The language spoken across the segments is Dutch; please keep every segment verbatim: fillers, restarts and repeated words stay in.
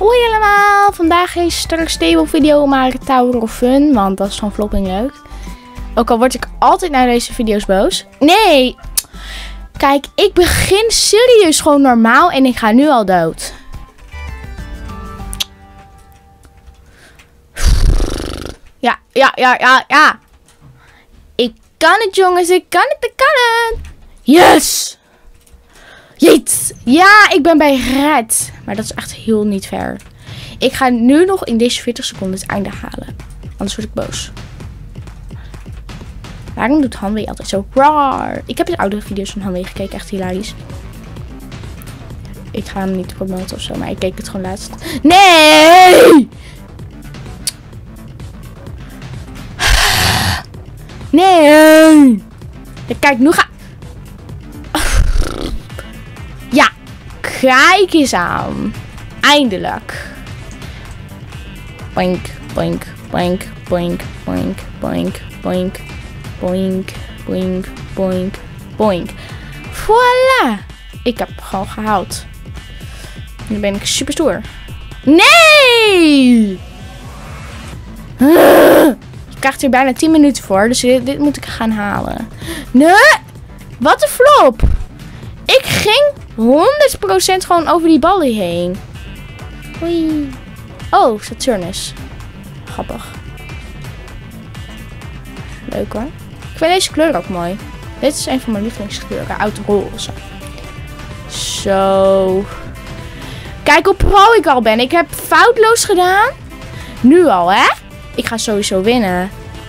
Hoi allemaal, vandaag is strak stable video maar Tower of Fun, want dat is gewoon flopping leuk. Ook al word ik altijd naar deze video's boos. Nee, kijk, ik begin serieus gewoon normaal en ik ga nu al dood. Ja, ja, ja, ja, ja. Ik kan het jongens, ik kan het, ik kan het. Yes! Jeet! Ja, ik ben bij Red. Maar dat is echt heel niet fair. Ik ga nu nog in deze veertig seconden het einde halen. Anders word ik boos. Waarom doet Hanwee altijd zo raar? Ik heb in oudere video's van Hanwee gekeken. Echt hilarisch. Ik ga hem niet promoten of zo. Maar ik keek het gewoon laatst. Nee! Nee! Kijk, nu ga... Ja, kijk eens aan. Eindelijk. Boink, boink, boink, boink, boink, boink, boink, boink, boink, boink, boink. Voilà. Ik heb gewoon gehaald. Nu ben ik super stoer. Nee! Je krijgt hier bijna tien minuten voor, dus dit, dit moet ik gaan halen. Nee! Wat een flop! Ik ging honderd procent gewoon over die ballen heen. Oei. Oh, Saturnus. Grappig. Leuk hoor. Ik vind deze kleur ook mooi. Dit is een van mijn lievelingskleuren. Oud roze. Zo. Kijk hoe pro ik al ben. Ik heb foutloos gedaan. Nu al, hè? Ik ga sowieso winnen.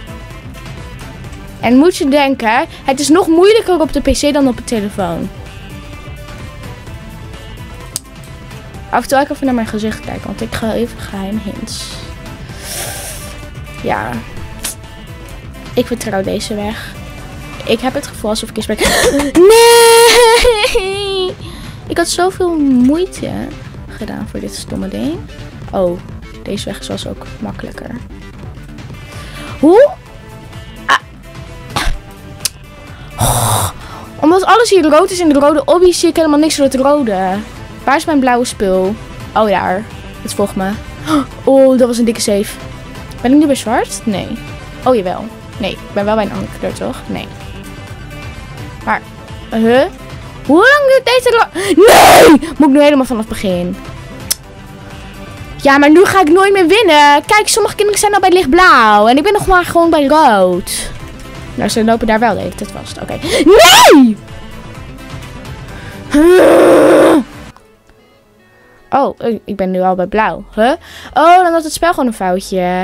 En moet je denken, het is nog moeilijker op de P C dan op de telefoon. Af en toe even naar mijn gezicht kijken, want ik ga even geheime hints. Ja. Ik vertrouw deze weg. Ik heb het gevoel alsof ik iets ben. Nee! Ik had zoveel moeite gedaan voor dit stomme ding. Oh, deze weg is was ook makkelijker. Hoe? Ah. Oh. Omdat alles hier rood is in de rode obby, zie ik helemaal niks door het rode. Waar is mijn blauwe spul? Oh, daar. Het volgt me. Oh, dat was een dikke save. Ben ik nu bij zwart? Nee. Oh, jawel. Nee, ik ben wel bij een andere kleur, toch? Nee. Maar, huh? Hoe lang duurt deze... Nee! Moet ik nu helemaal vanaf het begin? Ja, maar nu ga ik nooit meer winnen. Kijk, sommige kinderen zijn al bij lichtblauw. En ik ben nog maar gewoon bij rood. Nou, ze lopen daar wel de hele tijd vast. Oké. Okay. Nee! Oh, ik ben nu al bij blauw. Huh? Oh, dan had het spel gewoon een foutje.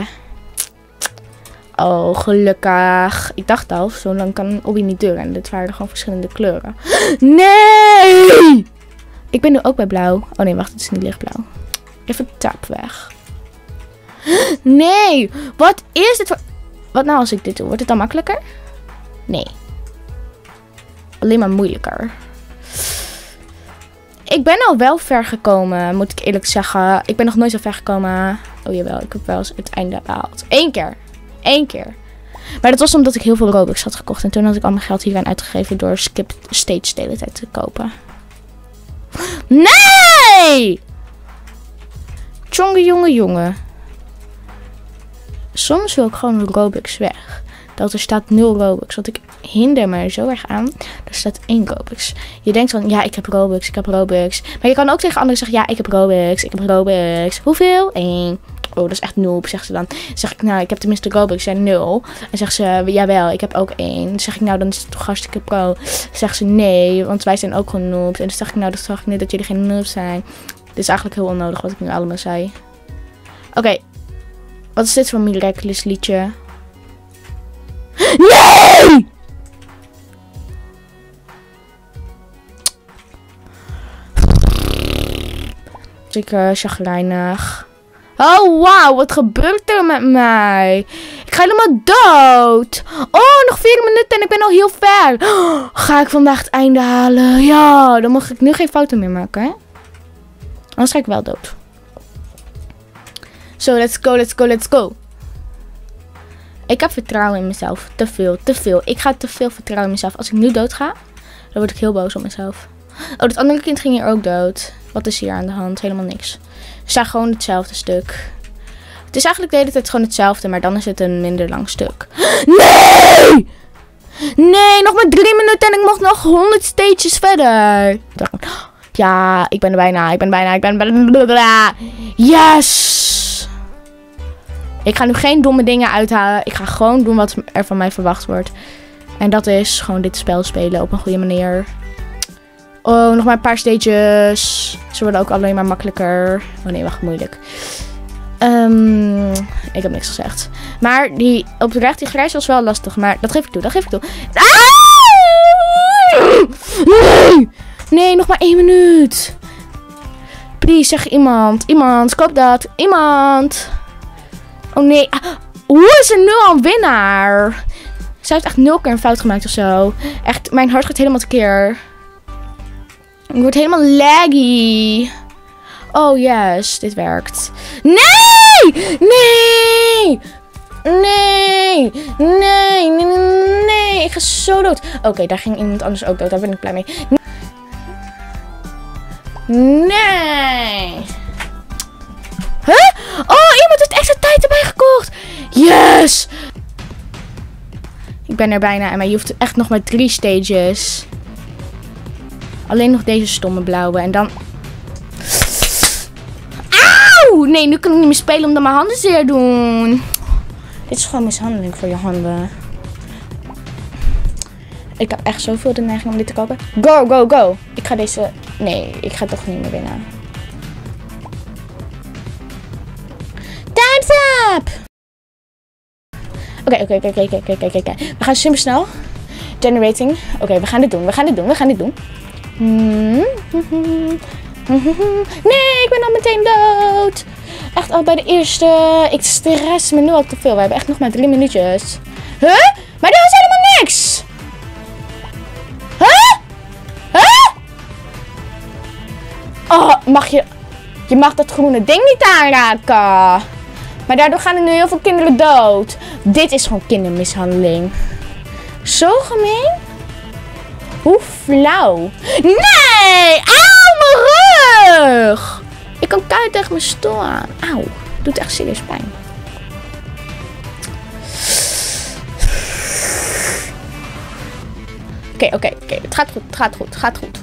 Oh, gelukkig. Ik dacht al, zo lang kan een obby niet duren. En dit waren gewoon verschillende kleuren. Nee! Ik ben nu ook bij blauw. Oh nee, wacht, het is niet lichtblauw. Even tap weg. Nee! Wat is dit voor... Wat nou als ik dit doe? Wordt het dan makkelijker? Nee. Alleen maar moeilijker. Ik ben al wel ver gekomen, moet ik eerlijk zeggen. Ik ben nog nooit zo ver gekomen. Oh jawel, ik heb wel eens het einde behaald. Eén keer. Eén keer. Maar dat was omdat ik heel veel Robux had gekocht. En toen had ik al mijn geld hieraan uitgegeven door skip stage de hele tijd te kopen. Nee! Tjonge, jonge, jonge. Soms wil ik gewoon Robux weg. Dat er staat nul Robux. Want ik hinder me er zo erg aan. Er staat één Robux. Je denkt van, ja, ik heb Robux, ik heb Robux. Maar je kan ook tegen anderen zeggen, ja, ik heb Robux, ik heb Robux. Hoeveel? Eén. Oh, dat is echt nul, zegt ze dan. Dan zeg ik, nou, ik heb tenminste Robux en nul. En zegt ze, jawel, ik heb ook één. Dan zeg ik, nou, dan is het toch hartstikke pro. Dan zegt ze, nee, want wij zijn ook gewoon noobs. En dan zeg ik, nou, dat zag ik net dat jullie geen noobs zijn. Dit is eigenlijk heel onnodig wat ik nu allemaal zei. Oké. Okay. Wat is dit voor een miraculous liedje? Nee! Ik uh, chagrijnig. Oh, wauw. Wat gebeurt er met mij? Ik ga helemaal dood. Oh, nog vier minuten en ik ben al heel ver. Oh, ga ik vandaag het einde halen? Ja, dan mag ik nu geen foto meer maken, hè? Anders ga ik wel dood. Zo, so, let's go, let's go, let's go. Ik heb vertrouwen in mezelf. Te veel, te veel. Ik ga te veel vertrouwen in mezelf. Als ik nu dood ga, dan word ik heel boos op mezelf. Oh, dat andere kind ging hier ook dood. Wat is hier aan de hand? Helemaal niks. We staan gewoon hetzelfde stuk. Het is eigenlijk de hele tijd gewoon hetzelfde, maar dan is het een minder lang stuk. Nee! Nee, nog maar drie minuten en ik mocht nog honderd stages verder. Ja, ik ben er bijna. Ik ben bijna. Ik ben bijna. Yes! Ik ga nu geen domme dingen uithalen. Ik ga gewoon doen wat er van mij verwacht wordt. En dat is gewoon dit spel spelen op een goede manier. Oh, nog maar een paar stages. Ze worden ook alleen maar makkelijker. Oh nee, wacht, moeilijk. Um, ik heb niks gezegd. Maar die oprecht, die grijs was wel lastig. Maar dat geef ik toe, dat geef ik toe. Ah! Nee! Nee, nog maar één minuut. Please, zeg iemand. Iemand, koop dat. Iemand. Oh nee. Hoe is er nu al een winnaar? Zij heeft echt nul keer een fout gemaakt of zo. Echt, mijn hart gaat helemaal tekeer. Ik word helemaal laggy. Oh yes, dit werkt. Nee! Nee! Nee! Nee! Nee! Nee! Ik ga zo dood. Oké, okay, daar ging iemand anders ook dood. Daar ben ik blij mee. Nee! Huh? Oh, iemand heeft extra tijd erbij gekocht. Yes! Ik ben er bijna. En maar je hoeft echt nog maar drie stages. Alleen nog deze stomme blauwe. En dan... Auw! Nee, nu kan ik niet meer spelen omdat mijn handen zeer doen. Dit is gewoon mishandeling voor je handen. Ik heb echt zoveel de neiging om dit te kopen. Go, go, go. Ik ga deze... Nee, ik ga toch niet meer winnen. Time's up! Oké, oké, oké, oké, oké, oké, oké. We gaan super snel. Generating. Oké, okay, we gaan dit doen. We gaan dit doen. We gaan dit doen. Nee, ik ben al meteen dood. Echt al bij de eerste. Ik stress me nu al te veel. We hebben echt nog maar drie minuutjes. Huh? Maar dat was helemaal niks. Huh? Huh? Oh, mag je... Je mag dat groene ding niet aanraken. Maar daardoor gaan er nu heel veel kinderen dood. Dit is gewoon kindermishandeling. Zo gemeen. Hoe flauw. Nee! Auw, mijn rug! Ik kan keihard tegen mijn stoel aan. Auw, doet echt serieus pijn. Oké, okay, oké, okay, oké. Okay. Het gaat goed, het gaat goed, het gaat goed.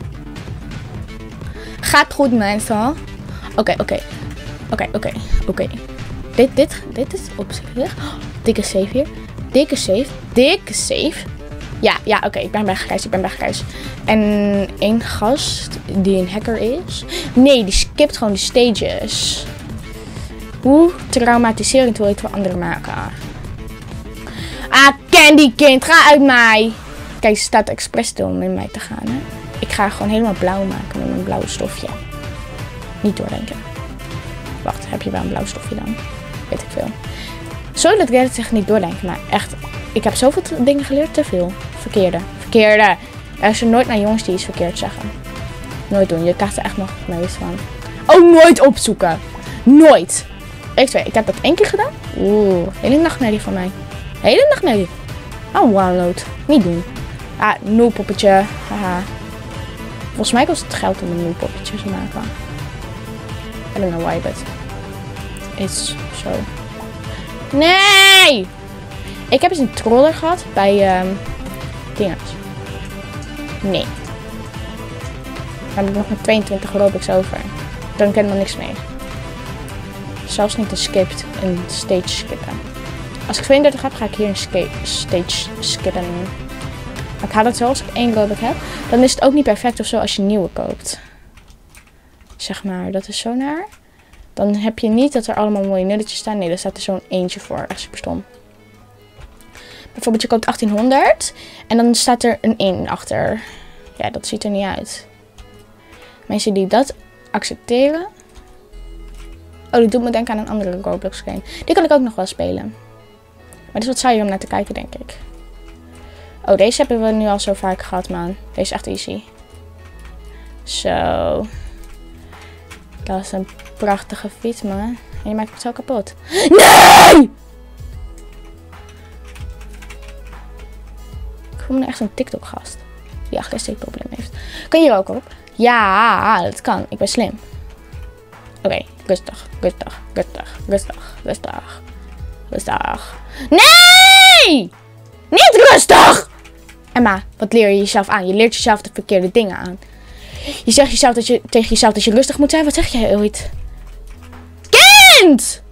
Gaat goed, mensen. Oké, oké. Oké, oké, oké. Dit, dit, dit is op zich. Dikke save hier. Dikke save. Dikke save. Ja, ja, oké. Okay, ik ben bij gereisd. Ik ben bij gereisd. En één gast die een hacker is. Nee, die skipt gewoon de stages. Hoe traumatiserend wil je het voor anderen maken? Ah, Candy kind. Ga uit mij. Kijk, ze staat expres stil om in mij te gaan. Hè? Ik ga gewoon helemaal blauw maken met mijn blauwe stofje. Niet doordenken. Wacht, heb je wel een blauw stofje dan? Weet ik veel. Sorry dat ik het zeg niet doordenken, maar echt... Ik heb zoveel dingen geleerd, te veel. Verkeerde. Verkeerde. Er is er nooit naar jongens die iets verkeerd zeggen. Nooit doen. Je krijgt er echt nog mee van. Oh, nooit opzoeken. Nooit. Ik twee. Ik heb dat één keer gedaan. Oeh. Hele nachtmerrie van mij. Hele nachtmerrie. Oh, download. Niet doen. Ah, nieuw poppetje. Haha. Volgens mij kost het geld om een nieuw poppetje te maken. I don't know why, but it's so. Nee! Ik heb eens een troller gehad bij um, dinges. Nee. Dan heb ik nog maar tweeëntwintig Robux over. Dan kan ik helemaal niks mee. Zelfs niet een skipped, een stage skippen. Als ik tweeëndertig heb, ga ik hier een stage skippen. Maar ik haal het zo als ik één Robux heb. Dan is het ook niet perfect of zo als je een nieuwe koopt. Zeg maar, dat is zo naar. Dan heb je niet dat er allemaal mooie nulletjes staan. Nee, daar staat er zo'n eentje voor. Echt super stom. Bijvoorbeeld je koopt achttienhonderd. En dan staat er een één achter. Ja, dat ziet er niet uit. Mensen die dat accepteren. Oh, die doet me denken aan een andere Roblox game. Die kan ik ook nog wel spelen. Maar het is wat saaier om naar te kijken, denk ik. Oh, deze hebben we nu al zo vaak gehad, man. Deze is echt easy. Zo. Dat is een prachtige fiets, man. En je maakt het zo kapot. Nee! Ik voel me echt zo'n TikTok-gast. Die agressieprobleem heeft. Kan je hier ook op? Ja, dat kan. Ik ben slim. Oké, okay, rustig, rustig, rustig, rustig, rustig, rustig. Nee! Niet rustig! Emma, wat leer je jezelf aan? Je leert jezelf de verkeerde dingen aan. Je zegt jezelf dat je, tegen jezelf dat je rustig moet zijn. Wat zeg jij ooit? Kind!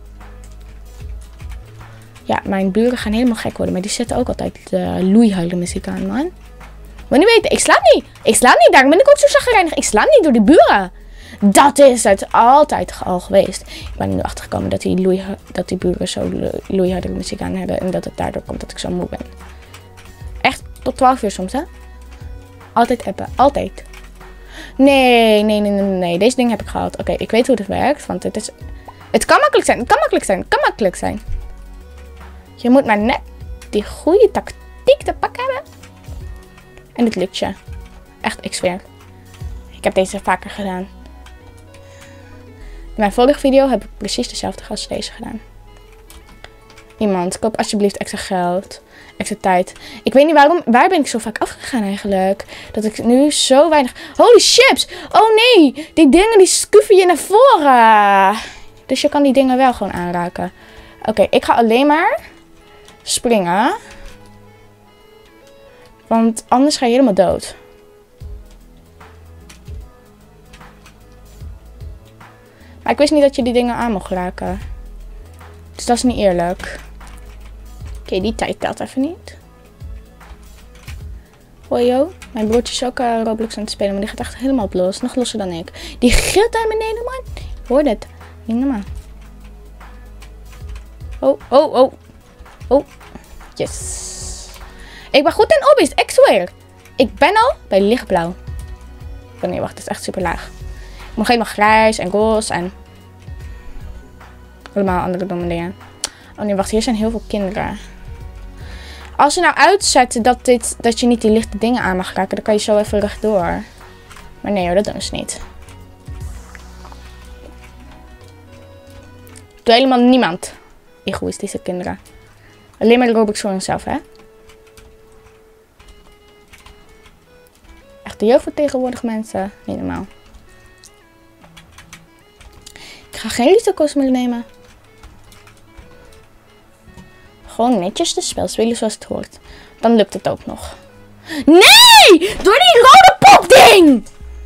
Ja, mijn buren gaan helemaal gek worden. Maar die zetten ook altijd uh, loeihuilen muziek aan, man. Maar nu weten, ik slaap niet. Ik slaap niet. Daarom ben ik ook zo zagrijnig. Ik slaap niet door die buren. Dat is het altijd al geweest. Ik ben er nu achtergekomen dat die, loei, dat die buren zo loeiharde muziek aan hebben. En dat het daardoor komt dat ik zo moe ben. Echt tot twaalf uur soms, hè? Altijd appen. Altijd. Nee, nee, nee, nee, nee. Deze ding heb ik gehad. Oké, okay, ik weet hoe het werkt. Want het is... Het kan makkelijk zijn. Het kan makkelijk zijn. Het kan makkelijk zijn. Je moet maar net die goede tactiek te pakken hebben. En het lukt je. Echt, ik zweer. Ik heb deze vaker gedaan. In mijn vorige video heb ik precies dezelfde als deze gedaan. Iemand, koop alsjeblieft extra geld. Extra tijd. Ik weet niet waarom. Waar ben ik zo vaak afgegaan eigenlijk? Dat ik nu zo weinig... Holy chips! Oh nee! Die dingen die scuffen je naar voren. Dus je kan die dingen wel gewoon aanraken. Oké, okay, ik ga alleen maar springen. Want anders ga je helemaal dood. Maar ik wist niet dat je die dingen aan mocht raken. Dus dat is niet eerlijk. Oké, okay, die tijd telt even niet. Hoi yo. Mijn broertje is ook uh, Roblox aan het spelen. Maar die gaat echt helemaal op los. Nog losser dan ik. Die gilt daar beneden, man. Ik hoor het. Niet normaal. Oh, oh, oh. Oh. Yes. Ik ben goed in obbies. Ik zweer. Ik ben al bij lichtblauw. Oh nee, wacht. Het is echt super laag. Ik mag helemaal grijs en roze en... allemaal andere domme dingen. Oh nee, wacht. Hier zijn heel veel kinderen. Als je nou uitzet dat, dit, dat je niet die lichte dingen aan mag raken, dan kan je zo even rechtdoor. Maar nee hoor, dat doen ze niet. Doe helemaal niemand. Egoïstische kinderen. Alleen maar de Roblox voor zichzelf, hè? Echt de jeugd van tegenwoordig mensen. Niet normaal. Ik ga geen risico's meer nemen. Gewoon netjes de spel spelen zoals het hoort. Dan lukt het ook nog. Nee! Door die rode popding!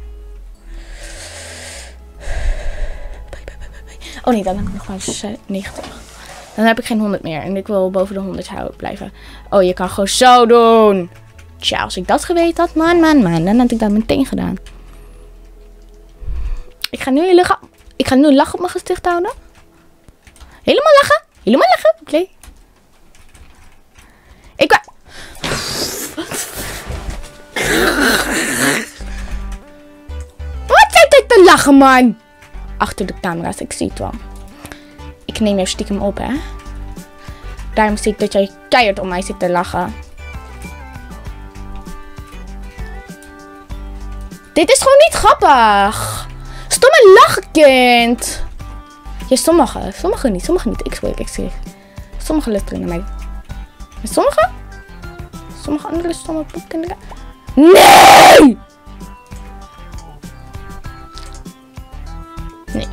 Oh nee, dan heb ik nog maar negentig. Dan heb ik geen honderd meer. En ik wil boven de honderd houden blijven. Oh, je kan gewoon zo doen. Tja, als ik dat geweten had, man, man, man. Dan had ik dat meteen gedaan. Ik ga nu lachen. Ik ga nu lachen op mijn gezicht houden. Helemaal lachen. Helemaal lachen. Oké. Okay. Ik ga... Wat zit ik te lachen, man? Achter de camera's, ik zie het wel. Ik neem jou stiekem op, hè. Daarom zie ik dat jij keihard om mij zit te lachen. Dit is gewoon niet grappig. Stomme lachen, kind. Ja, sommige. Sommige niet. Sommige niet. Ik zweer, ik zweer. Sommige luisteren naar mij. En sommige? Sommige andere stomme poepkinderen. Nee! Nee.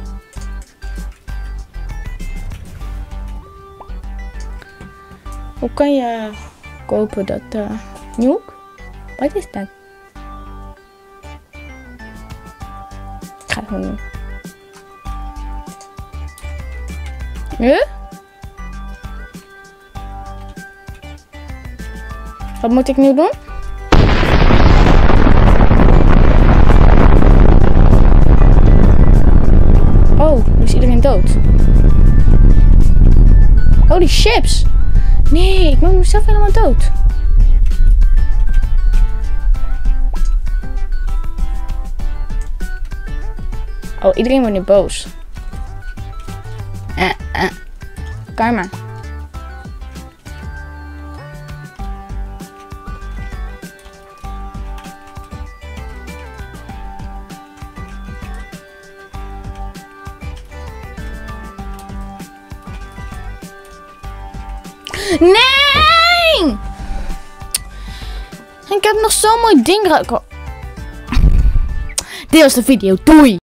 Hoe kan je kopen dat uh, nuke? Wat is dat? Ik ga het gewoon doen. Huh? Wat moet ik nu doen? Oh, nu is iedereen dood. Holy chips. Nee, ik maak mezelf helemaal dood. Oh, iedereen wordt nu boos. Eh, eh. Karma. Nee! Ik heb nog zo'n mooi ding. Dit was de video. Doei!